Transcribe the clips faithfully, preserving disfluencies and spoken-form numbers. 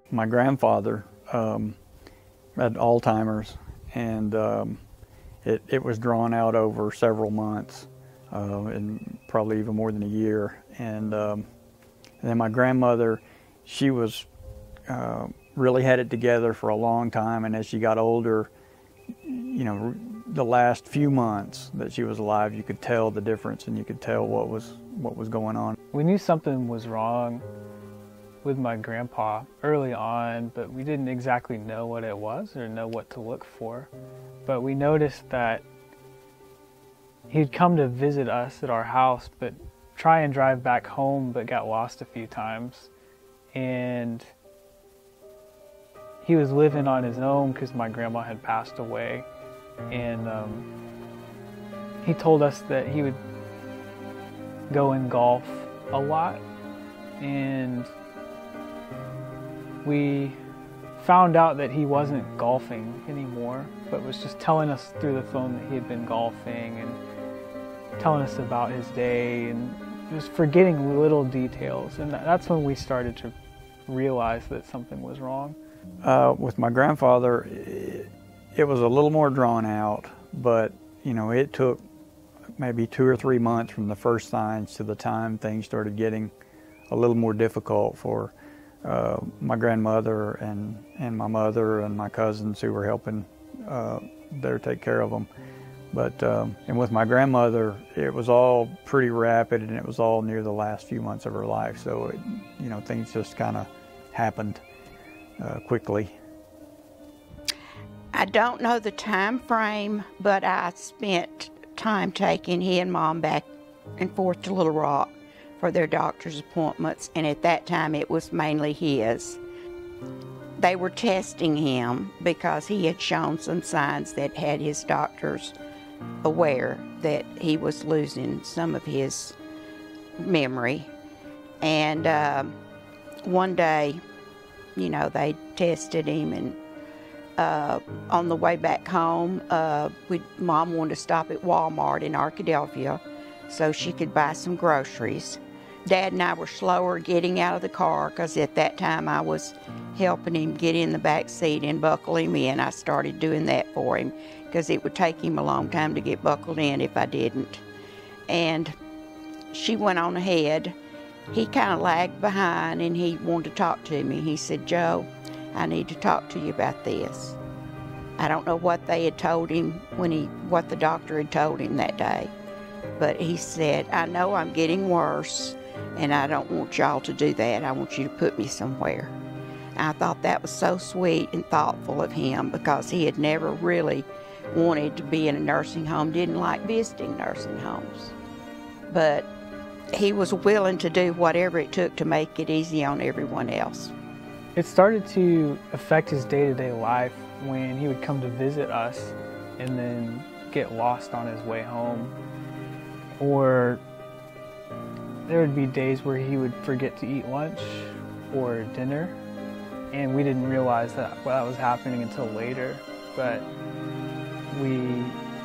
My grandfather um, had Alzheimer's, and um, it, it was drawn out over several months, uh, and probably even more than a year. And, um, and then my grandmother, she was uh, really had it together for a long time, and as she got older, you know, the last few months that she was alive, you could tell the difference, and you could tell what was what was going on. We knew something was wrong with my grandpa early on, but we didn't exactly know what it was or know what to look for. But we noticed that he'd come to visit us at our house, but try and drive back home, but got lost a few times. And he was living on his own because my grandma had passed away. And um, he told us that he would go and golf a lot. And we found out that he wasn't golfing anymore, but was just telling us through the phone that he had been golfing and telling us about his day and just forgetting little details. And that's when we started to realize that something was wrong. Uh, with my grandfather, it, it was a little more drawn out, but you know, it took maybe two or three months from the first signs to the time things started getting a little more difficult for uh, my grandmother and, and my mother and my cousins who were helping uh, there take care of them. But, um, and with my grandmother, it was all pretty rapid, and it was all near the last few months of her life. So, it, you know, things just kind of happened uh, quickly. I don't know the time frame, but I spent time taking he and Mom back and forth to Little Rock for their doctor's appointments, and at that time it was mainly his. They were testing him because he had shown some signs that had his doctors aware that he was losing some of his memory. And uh, one day, you know, they tested him, and uh, on the way back home, uh, we, Mom wanted to stop at Walmart in Arkadelphia so she could buy some groceries. Dad and I were slower getting out of the car because at that time I was helping him get in the back seat and buckle him in. I started doing that for him because it would take him a long time to get buckled in if I didn't. And she went on ahead. He kind of lagged behind, and he wanted to talk to me. He said, "Joe, I need to talk to you about this." I don't know what they had told him when he, what the doctor had told him that day, but he said, "I know I'm getting worse, and I don't want y'all to do that. I want you to put me somewhere." I thought that was so sweet and thoughtful of him because he had never really wanted to be in a nursing home, didn't like visiting nursing homes. But he was willing to do whatever it took to make it easy on everyone else. It started to affect his day-to-day life when he would come to visit us and then get lost on his way home. Or there would be days where he would forget to eat lunch or dinner, and we didn't realize that that was happening until later. But we,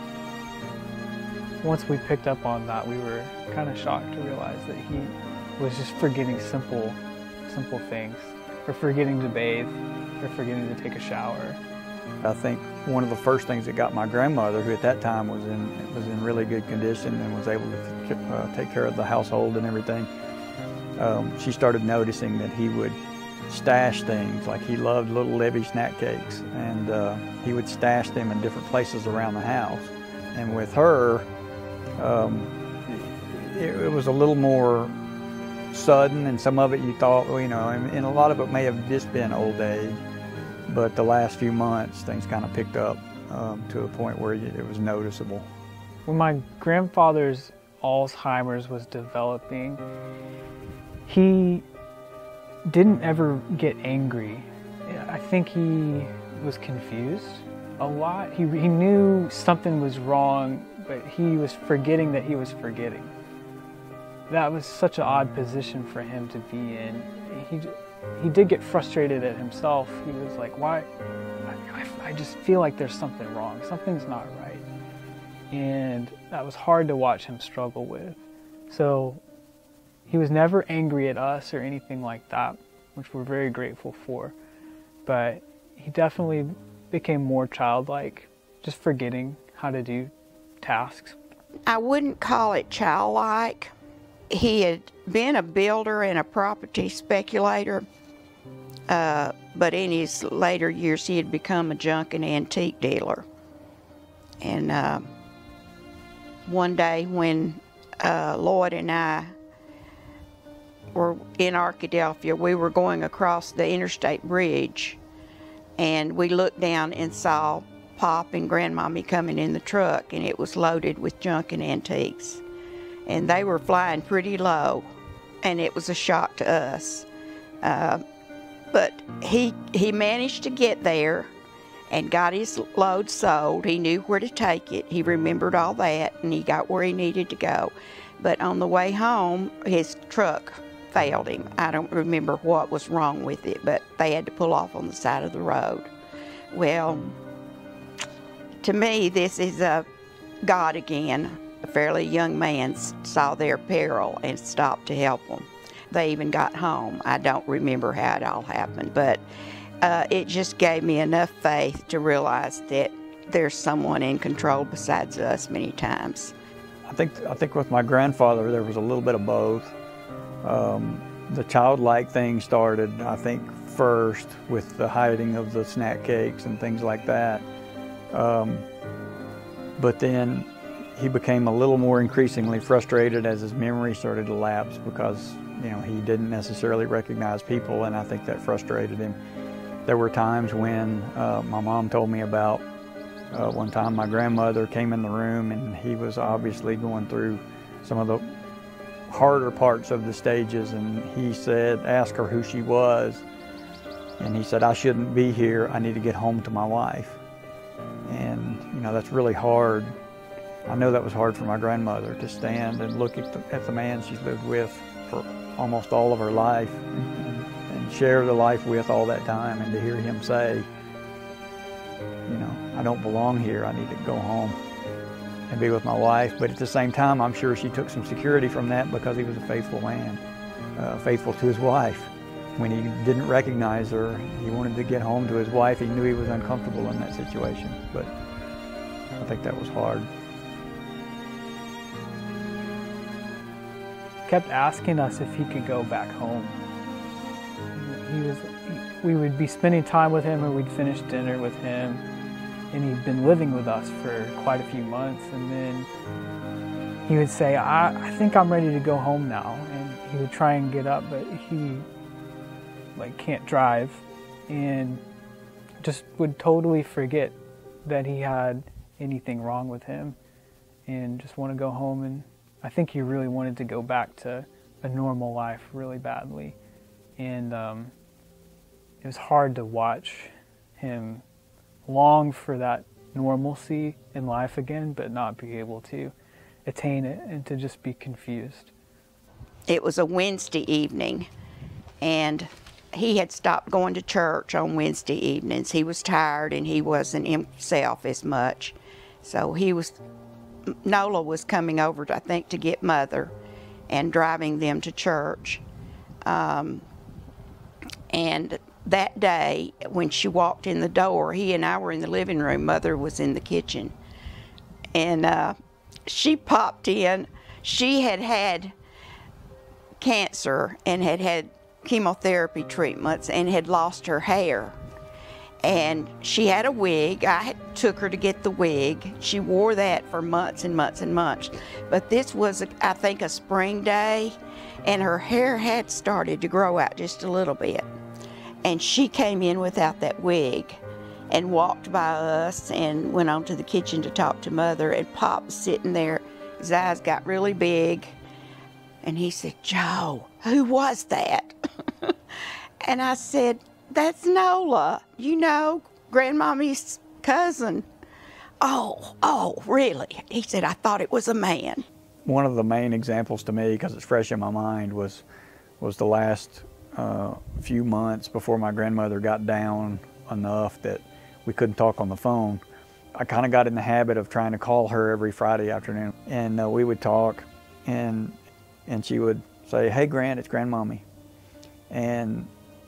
once we picked up on that, we were kind of shocked to realize that he was just forgetting simple, simple things, or forgetting to bathe, or forgetting to take a shower. I think one of the first things that got my grandmother, who at that time was in was in really good condition and was able to uh, take care of the household and everything, um, she started noticing that he would stash things. Like, he loved Little Libby snack cakes, and uh, he would stash them in different places around the house. And with her, um, it, it was a little more sudden, and some of it you thought, well, you know, and, and a lot of it may have just been old age. But the last few months, things kind of picked up um, to a point where it was noticeable. When my grandfather's Alzheimer's was developing, he didn't ever get angry. I think he was confused a lot. He, he knew something was wrong, but he was forgetting that he was forgetting. That was such an odd position for him to be in. He, he did get frustrated at himself. He was like, why? I, I just feel like there's something wrong. Something's not right. And that was hard to watch him struggle with. So he was never angry at us or anything like that, which we're very grateful for. but he definitely became more childlike, just forgetting how to do tasks. I wouldn't call it childlike. He had been a builder and a property speculator, uh, but in his later years he had become a junk and antique dealer. And uh, one day when uh, Lloyd and I were in Arkadelphia, we were going across the interstate bridge, and we looked down and saw Pop and Grandmommy coming in the truck, and it was loaded with junk and antiques. And they were flying pretty low, and it was a shock to us. Uh, but he, he managed to get there and got his load sold. He knew where to take it. He remembered all that, and he got where he needed to go. But on the way home, his truck failed him. I don't remember what was wrong with it, but they had to pull off on the side of the road. Well, to me, this is a God again. A fairly young man saw their peril and stopped to help them. They even got home. I don't remember how it all happened, but uh, it just gave me enough faith to realize that there's someone in control besides us many times. I think, I think with my grandfather, there was a little bit of both. Um, the childlike thing started, I think, first with the hiding of the snack cakes and things like that. Um, but then he became a little more increasingly frustrated as his memory started to lapse because, you know, he didn't necessarily recognize people, and I think that frustrated him. There were times when uh, my mom told me about uh, one time my grandmother came in the room and he was obviously going through some of the harder parts of the stages, and he said, ask her who she was, and he said, I shouldn't be here, I need to get home to my wife. And, you know, that's really hard. I know that was hard for my grandmother to stand and look at the, at the man she's lived with for almost all of her life and, and share the life with all that time, and to hear him say, you know, I don't belong here, I need to go home and be with my wife. But at the same time, I'm sure she took some security from that because he was a faithful man, uh, faithful to his wife. When he didn't recognize her, he wanted to get home to his wife. He knew he was uncomfortable in that situation, but I think that was hard. Kept asking us if he could go back home. He was, we would be spending time with him, or we'd finish dinner with him, and he'd been living with us for quite a few months, and then he would say, I, I think I'm ready to go home now, and he would try and get up, but he like can't drive, and just would totally forget that he had anything wrong with him, and just want to go home. And I think he really wanted to go back to a normal life really badly, and um, it was hard to watch him long for that normalcy in life again, but not be able to attain it, and to just be confused. It was a Wednesday evening, and he had stopped going to church on Wednesday evenings. He was tired and he wasn't himself as much. So he was, Nola was coming over, I think, to get Mother and driving them to church. Um, and that day, when she walked in the door, he and I were in the living room. Mother was in the kitchen. And uh, she popped in. She had had cancer and had had chemotherapy treatments and had lost her hair. And she had a wig. I took her to get the wig. She wore that for months and months and months. But this was, I think, a spring day, and her hair had started to grow out just a little bit. And she came in without that wig and walked by us and went on to the kitchen to talk to Mother, and Pop was sitting there. His eyes got really big, and he said, Joe, who was that? And I said, that's Nola, you know, Grandmommy's cousin. Oh, oh, really? He said, I thought it was a man. One of the main examples to me, because it's fresh in my mind, was, was the last uh, few months before my grandmother got down enough that we couldn't talk on the phone. I kind of got in the habit of trying to call her every Friday afternoon, and uh, we would talk, and, and she would say, hey, Grant, it's Grandmommy. And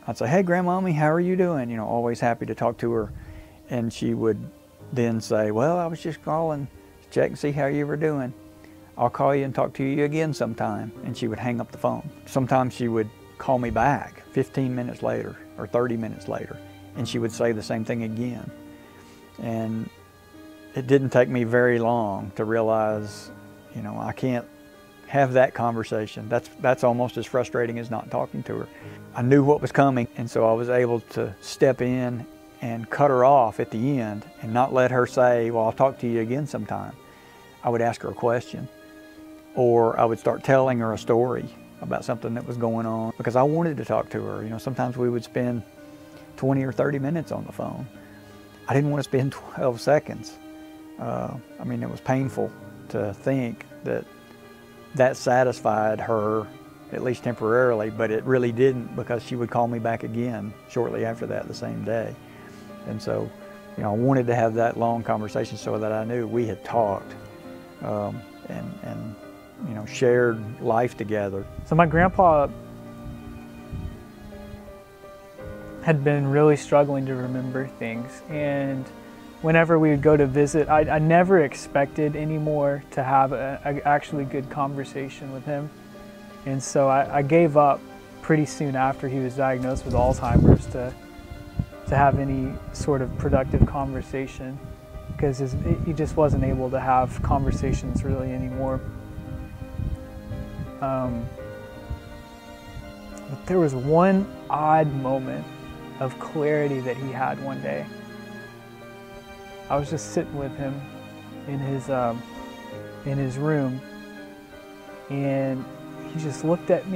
I'd say, hey, Grandmommy, how are you doing? You know, always happy to talk to her. And she would then say, well, I was just calling to check and see how you were doing. I'll call you and talk to you again sometime. And she would hang up the phone. Sometimes she would call me back fifteen minutes later or thirty minutes later, and she would say the same thing again. And it didn't take me very long to realize, you know, I can't have that conversation. That's, that's almost as frustrating as not talking to her. I knew what was coming, and so I was able to step in and cut her off at the end and not let her say, well, I'll talk to you again sometime. I would ask her a question, or I would start telling her a story about something that was going on because I wanted to talk to her. You know, sometimes we would spend twenty or thirty minutes on the phone. I didn't want to spend twelve seconds. Uh, I mean, it was painful to think that that satisfied her, at least temporarily, but it really didn't, because she would call me back again shortly after that the same day. And so, you know, I wanted to have that long conversation so that I knew we had talked um, and, and, you know, shared life together. So my grandpa had been really struggling to remember things, and whenever we would go to visit, I, I never expected anymore to have an actually good conversation with him. And so I, I gave up pretty soon after he was diagnosed with Alzheimer's to, to have any sort of productive conversation, because his, he just wasn't able to have conversations really anymore. Um, but there was one odd moment of clarity that he had one day. I was just sitting with him in his um, in his room, and he just looked at me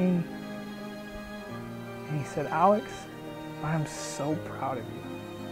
and he said, "Alex, I am so proud of you."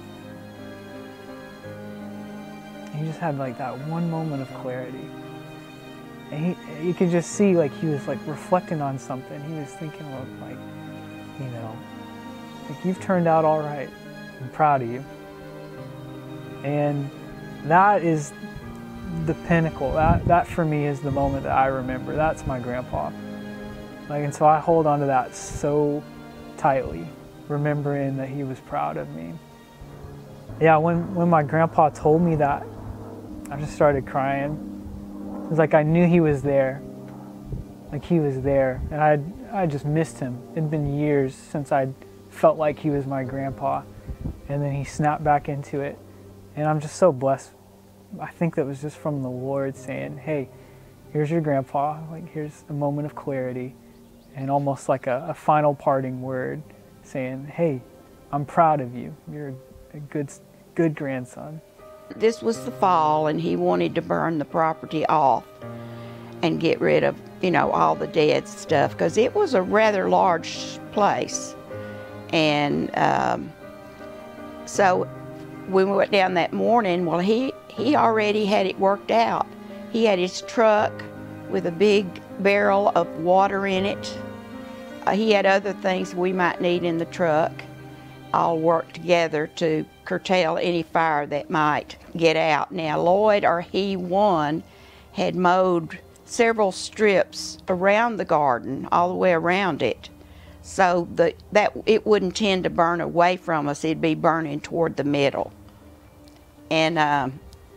And he just had like that one moment of clarity, and he, you could just see like he was like reflecting on something. He was thinking of like, you know, like, you've turned out all right. I'm proud of you. And that is the pinnacle. That, that for me is the moment that I remember. That's my grandpa. Like, and so I hold on to that so tightly, remembering that he was proud of me. Yeah, when, when my grandpa told me that, I just started crying. It was like I knew he was there. Like he was there. And I I just missed him. It'd been years since I'd felt like he was my grandpa. And then he snapped back into it. And I'm just so blessed. I think that was just from the Lord saying, hey, here's your grandpa. Like, here's a moment of clarity. And almost like a, a final parting word saying, hey, I'm proud of you. You're a good, good grandson. This was the fall, and he wanted to burn the property off and get rid of, you know, all the dead stuff, because it was a rather large place. And um, so when we went down that morning, well, he, he already had it worked out. He had his truck with a big barrel of water in it. Uh, he had other things we might need in the truck, all worked together to curtail any fire that might get out. Now, Lloyd, or he one, had mowed several strips around the garden, all the way around it, so the, that it wouldn't tend to burn away from us. It'd be burning toward the middle. And um,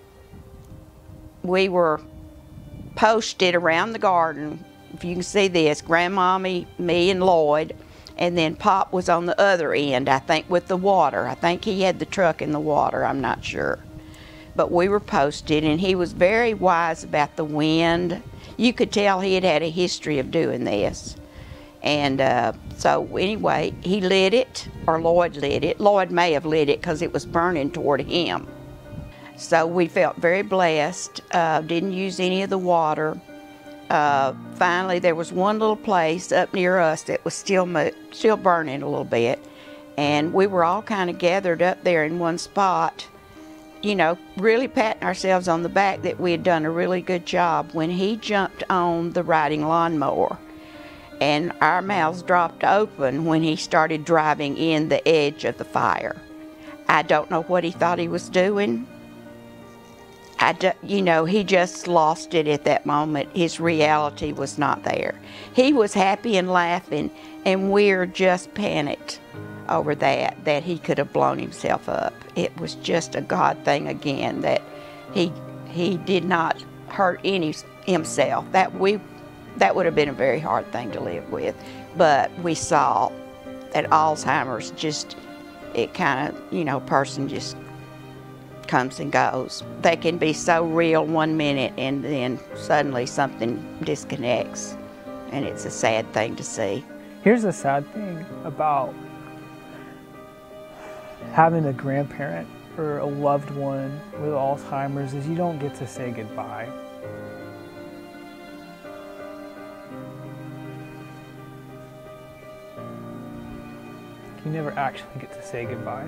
we were posted around the garden. If you can see this, Grandmommy, me, and Lloyd, and then Pop was on the other end, I think, with the water. I think he had the truck in the water, I'm not sure. But we were posted, and he was very wise about the wind. You could tell he had had a history of doing this. And uh, so anyway, he lit it, or Lloyd lit it. Lloyd may have lit it because it was burning toward him. So we felt very blessed, uh, didn't use any of the water. Uh, finally, there was one little place up near us that was still still burning a little bit, and we were all kind of gathered up there in one spot, you know, really patting ourselves on the back that we had done a really good job, when he jumped on the riding lawnmower, and our mouths dropped open when he started driving in the edge of the fire. I don't know what he thought he was doing. I do, you know, he just lost it at that moment. His reality was not there. He was happy and laughing, and we're just panicked over that, that he could have blown himself up. It was just a God thing again, that he he did not hurt any himself. That we that would have been a very hard thing to live with. But we saw that Alzheimer's just, it kind of, you know, person just comes and goes. They can be so real one minute and then suddenly something disconnects, and it's a sad thing to see. Here's the sad thing about having a grandparent or a loved one with Alzheimer's is you don't get to say goodbye. You never actually get to say goodbye.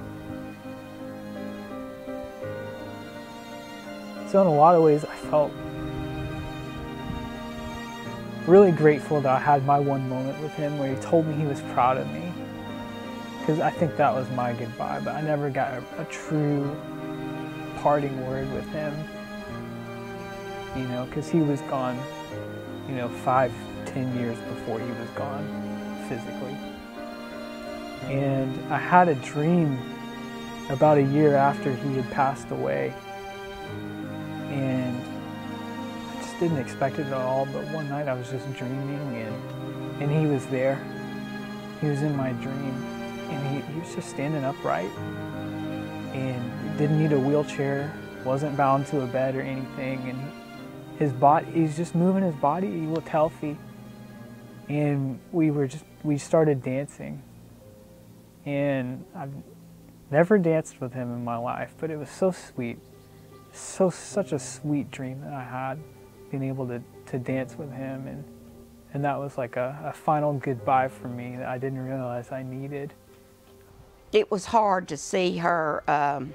So in a lot of ways, I felt really grateful that I had my one moment with him where he told me he was proud of me. Because I think that was my goodbye, but I never got a, a true parting word with him. You know, because he was gone, you know, five, ten years before he was gone physically. And I had a dream about a year after he had passed away. And I just didn't expect it at all, but one night I was just dreaming, and, and he was there. He was in my dream, and he, he was just standing upright, and didn't need a wheelchair, wasn't bound to a bed or anything, and his body, he's just moving his body, he looked healthy. And we were just, we started dancing. And I've never danced with him in my life, but it was so sweet. So, such a sweet dream that I had, being able to, to dance with him. And, and that was like a, a final goodbye for me that I didn't realize I needed. It was hard to see her, um,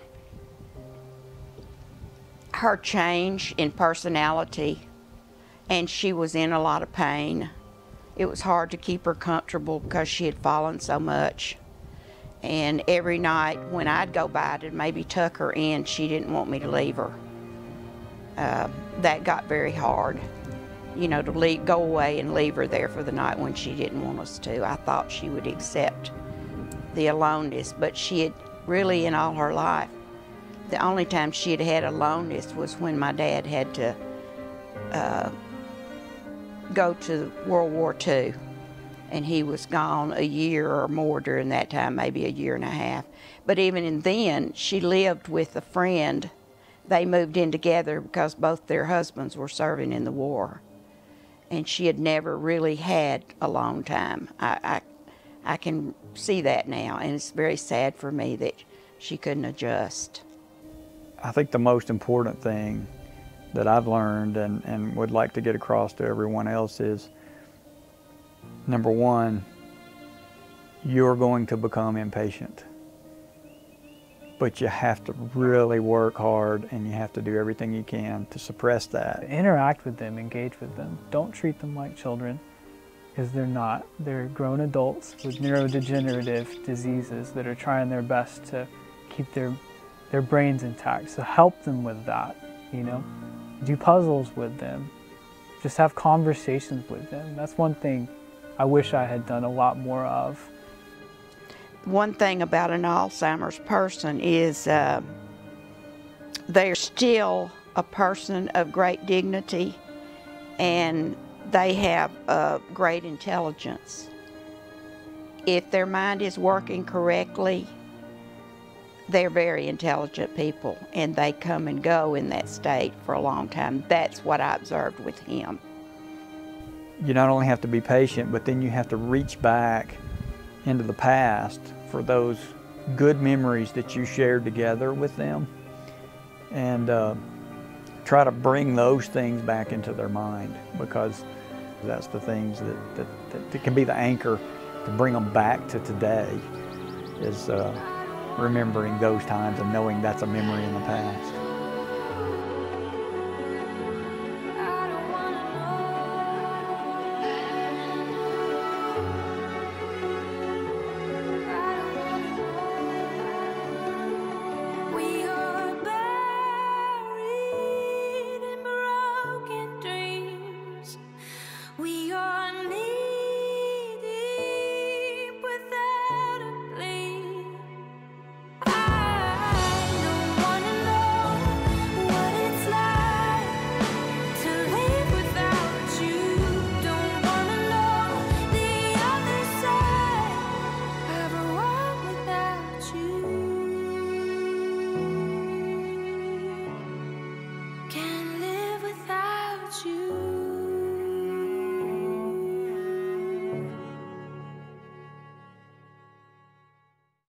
her change in personality, and she was in a lot of pain. It was hard to keep her comfortable because she had fallen so much. And every night when I'd go by to maybe tuck her in, she didn't want me to leave her. Uh, that got very hard, you know, to leave, go away and leave her there for the night when she didn't want us to. I thought she would accept the aloneness, but she had really, in all her life, the only time she had had aloneness was when my dad had to uh, go to World War Two. And he was gone a year or more during that time, maybe a year and a half. But even then, she lived with a friend. They moved in together because both their husbands were serving in the war. And she had never really had a long time. I, I, I can see that now, and it's very sad for me that she couldn't adjust. I think the most important thing that I've learned and, and would like to get across to everyone else is, number one, you're going to become impatient, but you have to really work hard, and you have to do everything you can to suppress that. Interact with them, engage with them. Don't treat them like children, because they're not. They're grown adults with neurodegenerative diseases that are trying their best to keep their, their brains intact. So help them with that, you know. Do puzzles with them. Just have conversations with them. That's one thing I wish I had done a lot more of. One thing about an Alzheimer's person is uh, they're still a person of great dignity, and they have uh, great intelligence. If their mind is working correctly, they're very intelligent people, and they come and go in that state for a long time. That's what I observed with him. You not only have to be patient, but then you have to reach back into the past for those good memories that you shared together with them, and uh, try to bring those things back into their mind, because that's the things that, that, that can be the anchor to bring them back to today, is uh, remembering those times and knowing that's a memory in the past.